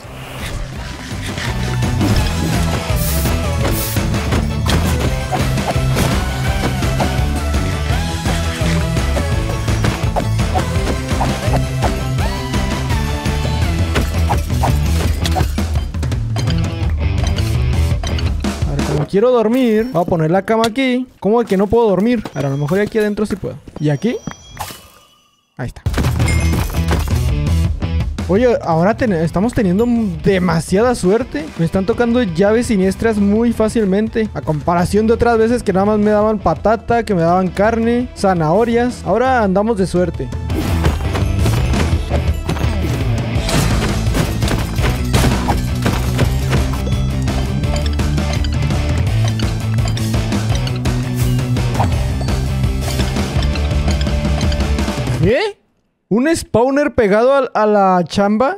Ahora, como quiero dormir, voy a poner la cama aquí. ¿Cómo que no puedo dormir? Ahora, a lo mejor aquí adentro sí puedo. ¿Y aquí? Ahí está. Oye, ahora ten- estamos teniendo demasiada suerte. Me están tocando llaves siniestras muy fácilmente. A comparación de otras veces que nada más me daban patata, que me daban carne, zanahorias. Ahora andamos de suerte. ¿Qué? ¿Un spawner pegado a, a la chamba?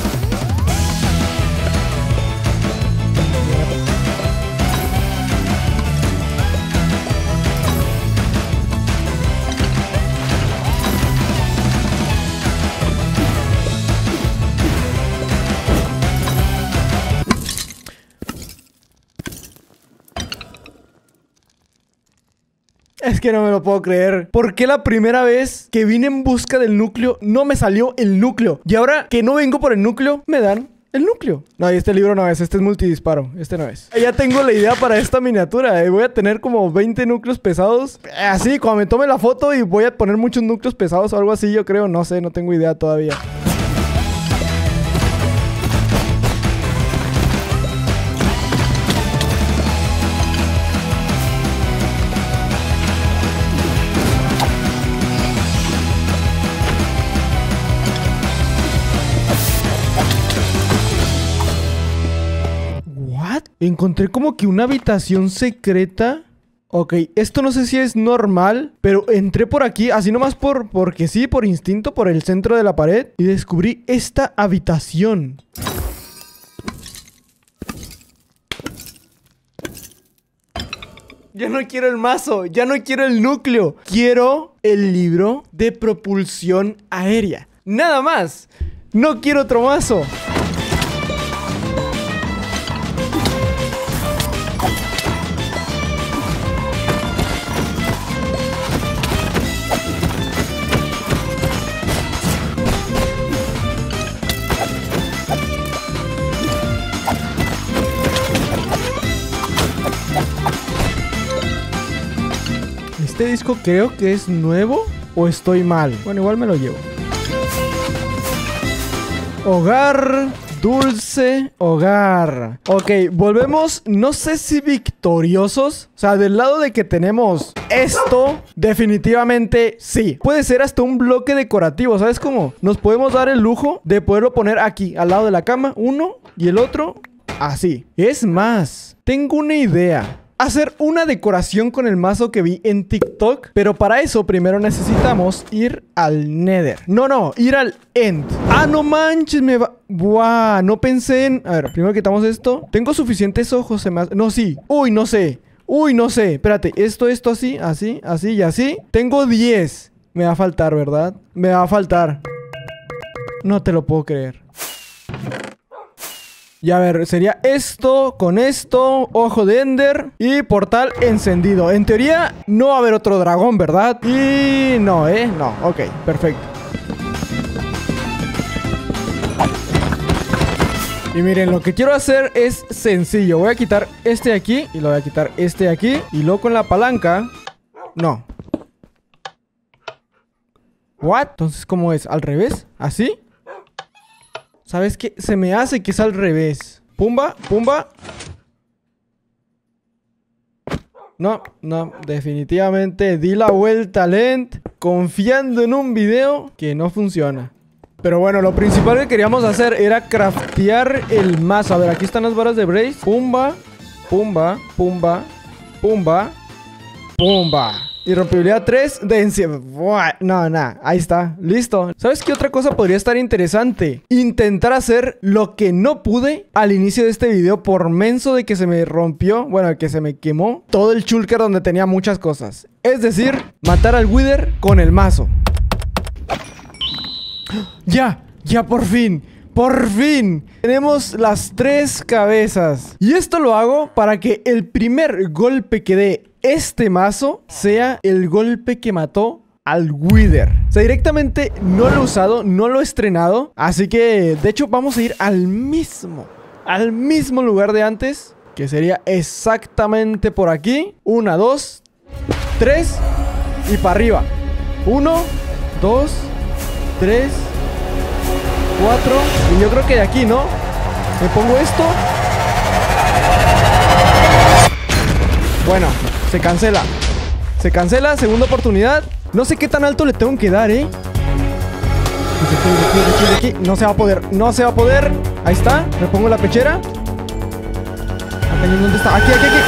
Es que no me lo puedo creer. ¿Por qué la primera vez que vine en busca del núcleo no me salió el núcleo? Y ahora que no vengo por el núcleo, me dan el núcleo. No, y este libro no es. Este es multidisparo. Este no es. Ya tengo la idea para esta miniatura. Eh. Voy a tener como veinte núcleos pesados. Así, cuando me tome la foto y voy a poner muchos núcleos pesados o algo así, yo creo. No sé, no tengo idea todavía. Encontré como que una habitación secreta. Ok, esto no sé si es normal, pero entré por aquí, así nomás por, porque sí, por instinto, por el centro de la pared. Y descubrí esta habitación. Ya no quiero el mazo, ya no quiero el núcleo. Quiero el libro de propulsión aérea. Nada más. No quiero otro mazo. Este disco creo que es nuevo o estoy mal. Bueno, igual me lo llevo. Hogar Dulce hogar. Ok, volvemos, no sé si victoriosos. O sea, del lado de que tenemos esto, definitivamente sí. Puede ser hasta un bloque decorativo, ¿sabes cómo? Nos podemos dar el lujo de poderlo poner aquí, al lado de la cama. Uno y el otro, así. Es más, tengo una idea. Hacer una decoración con el mazo que vi en TikTok. Pero para eso primero necesitamos ir al Nether. No, no, ir al End. Ah, no manches, me va... Buah, no pensé en... A ver, primero quitamos esto. Tengo suficientes ojos, se me hace... No, sí. Uy, no sé. Uy, no sé. Espérate, esto, esto, así, así, así y así. Tengo diez. Me va a faltar, ¿verdad? Me va a faltar. No te lo puedo creer. Y a ver, sería esto con esto, ojo de Ender y portal encendido. En teoría no va a haber otro dragón, ¿verdad? Y no, ¿eh? No, ok, perfecto. Y miren, lo que quiero hacer es sencillo. Voy a quitar este de aquí y lo voy a quitar este de aquí. Y luego con la palanca... No. ¿What? Entonces, ¿cómo es? ¿Al revés? ¿Así? ¿Sabes qué? Se me hace que es al revés. Pumba, pumba. No, no, definitivamente di la vuelta al End confiando en un video que no funciona. Pero bueno, lo principal que queríamos hacer era craftear el mazo. A ver, aquí están las varas de Brace. Pumba, pumba, pumba, pumba, pumba. Y rompibilidad tres de encima. No, no, ahí está, listo. ¿Sabes qué otra cosa podría estar interesante? Intentar hacer lo que no pude al inicio de este video por menso de que se me rompió, bueno, que se me quemó todo el shulker donde tenía muchas cosas. Es decir, matar al Wither con el mazo. Ya, ya por fin. ¡Por fin! Tenemos las tres cabezas. Y esto lo hago para que el primer golpe que dé este mazo sea el golpe que mató al Wither. O sea, directamente no lo he usado, no lo he estrenado. Así que, de hecho, vamos a ir al mismo, al mismo lugar de antes, que sería exactamente por aquí. Una, dos, tres y para arriba. Uno, dos, tres, cuatro. Y yo creo que de aquí, ¿no? Me pongo esto. Bueno, se cancela. Se cancela, segunda oportunidad. No sé qué tan alto le tengo que dar, ¿eh? De aquí, de aquí, de aquí, de aquí. No se va a poder, no se va a poder. Ahí está, me pongo la pechera. ¿Dónde está? Aquí, aquí,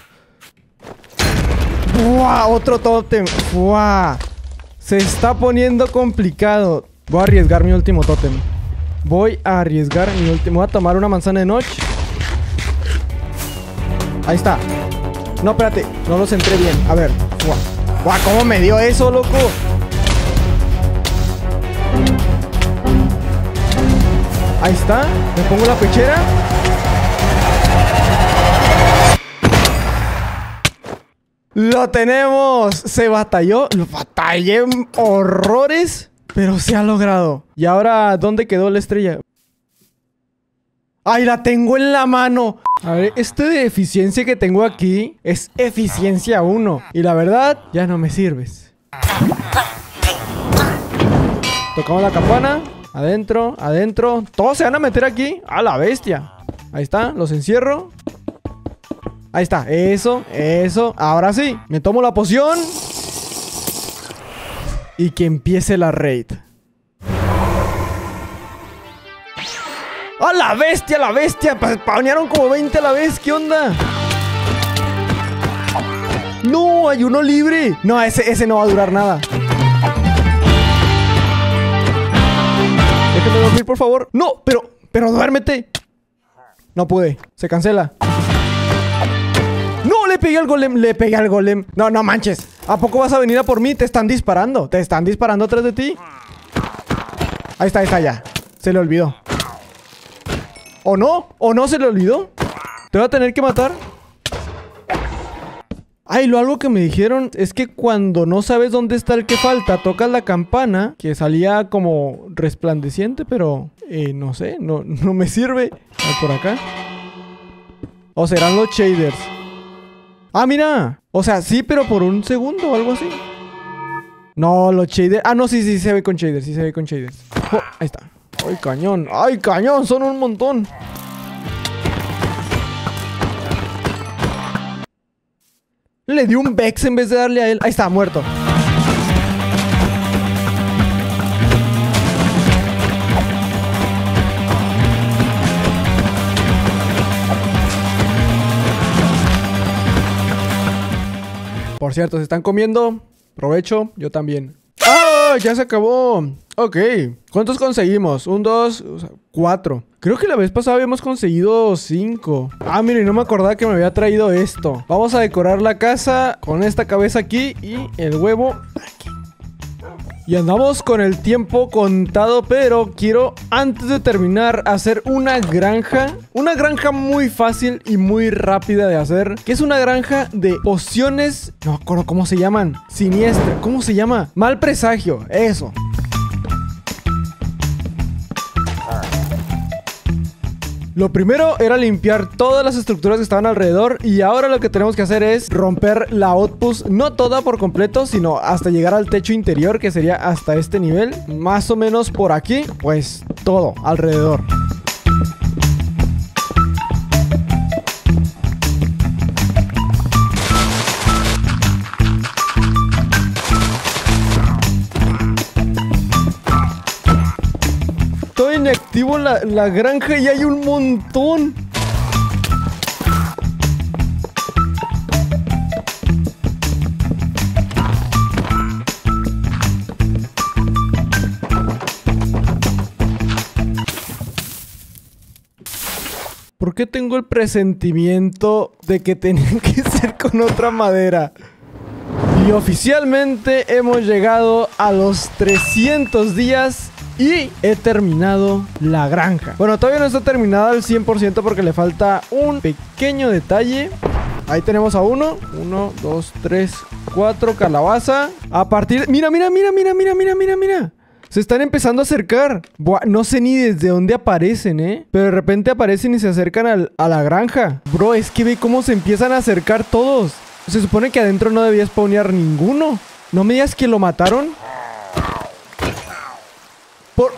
aquí. ¡Buah! Otro tótem. ¡Buah! Se está poniendo complicado. Voy a arriesgar mi último tótem. Voy a arriesgar mi último. Voy a tomar una manzana de noche. Ahí está. No, espérate. No lo centré bien. A ver. Buah. Buah, ¿cómo me dio eso, loco? Ahí está. Me pongo la pechera. ¡Lo tenemos! Se batalló. Lo batallé horrores. Pero se ha logrado. ¿Y ahora dónde quedó la estrella? ¡Ay, la tengo en la mano! A ver, este de eficiencia que tengo aquí es eficiencia uno. Y la verdad, ya no me sirves. Tocamos la campana. Adentro, adentro. Todos se van a meter aquí. ¡A la bestia! Ahí está, los encierro. Ahí está, eso, eso. Ahora sí, me tomo la poción. Y que empiece la raid. ¡A la bestia, la bestia! Spawnearon como veinte a la vez. ¿Qué onda? ¡No! ¡Hay uno libre! No, ese, ese no va a durar nada. Déjame dormir, por favor. ¡No! Pero, pero duérmete. No pude. Se cancela. ¡No! Le pegué al golem. Le pegué al golem. No, no manches. ¿A poco vas a venir a por mí? Te están disparando. Te están disparando atrás de ti. Ahí está, ahí está ya. Se le olvidó. ¿O no? ¿O no se le olvidó? Te voy a tener que matar. Ay, lo algo que me dijeron es que cuando no sabes dónde está el que falta, tocas la campana, que salía como resplandeciente, pero eh, no sé, no, no me sirve. Ay, por acá. O serán los shaders. Ah, mira. O sea, sí, pero por un segundo o algo así. No, los shaders. Ah, no, sí, sí, se ve con shaders. Sí, se ve con shaders. Oh, ahí está. Ay, cañón. Ay, cañón. Son un montón. Le di un Vex en vez de darle a él. Ahí está, muerto. Por cierto, se están comiendo. Provecho, yo también. ¡Ah! Ya se acabó. Ok. ¿Cuántos conseguimos? Un, dos, o sea, cuatro. Creo que la vez pasada habíamos conseguido cinco. Ah, miren, no me acordaba que me había traído esto. Vamos a decorar la casa con esta cabeza aquí y el huevo aquí. Y andamos con el tiempo contado, pero quiero, antes de terminar, hacer una granja. Una granja muy fácil y muy rápida de hacer. Que es una granja de pociones. No me acuerdo cómo se llaman. Siniestra. ¿Cómo se llama? Mal presagio. Eso. Lo primero era limpiar todas las estructuras que estaban alrededor. Y ahora lo que tenemos que hacer es romper la outpost. No toda por completo, sino hasta llegar al techo interior, que sería hasta este nivel. Más o menos por aquí. Pues todo alrededor. Estoy inactivo la, la granja y hay un montón. ¿Por qué tengo el presentimiento de que tenían que ser con otra madera? Y oficialmente hemos llegado a los trescientos días y he terminado la granja. Bueno, todavía no está terminada al cien por ciento porque le falta un pequeño detalle. Ahí tenemos a uno. Uno, dos, tres, cuatro. Calabaza. A partir... Mira, mira, mira, mira, mira, mira, mira, mira. Se están empezando a acercar. Buah, no sé ni desde dónde aparecen, ¿eh? Pero de repente aparecen y se acercan al, a la granja. Bro, es que ve cómo se empiezan a acercar todos. Se supone que adentro no debía spawnear ninguno. No me digas que lo mataron. Por...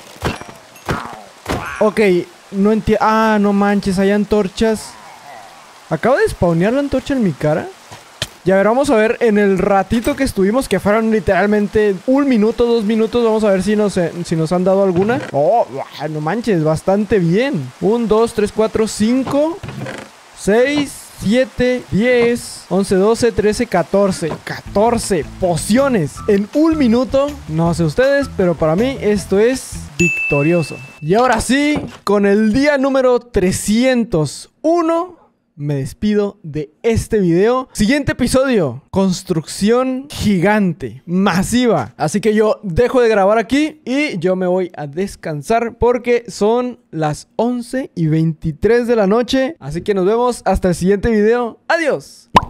Ok, no entiendo. Ah, no manches, hay antorchas. ¿Acabo de spawnear la antorcha en mi cara? Y a ver, vamos a ver en el ratito que estuvimos, que fueron literalmente un minuto, dos minutos. Vamos a ver si nos, eh, si nos han dado alguna. Oh, no manches, bastante bien. Un, dos, tres, cuatro, cinco, seis, siete, diez, once, doce, trece, catorce. catorce pociones en un minuto. No sé ustedes, pero para mí esto es victorioso. Y ahora sí, con el día número trescientos uno... me despido de este video. Siguiente episodio. Construcción gigante. Masiva. Así que yo dejo de grabar aquí y yo me voy a descansar porque son las once y veintitrés de la noche. Así que nos vemos hasta el siguiente video. Adiós.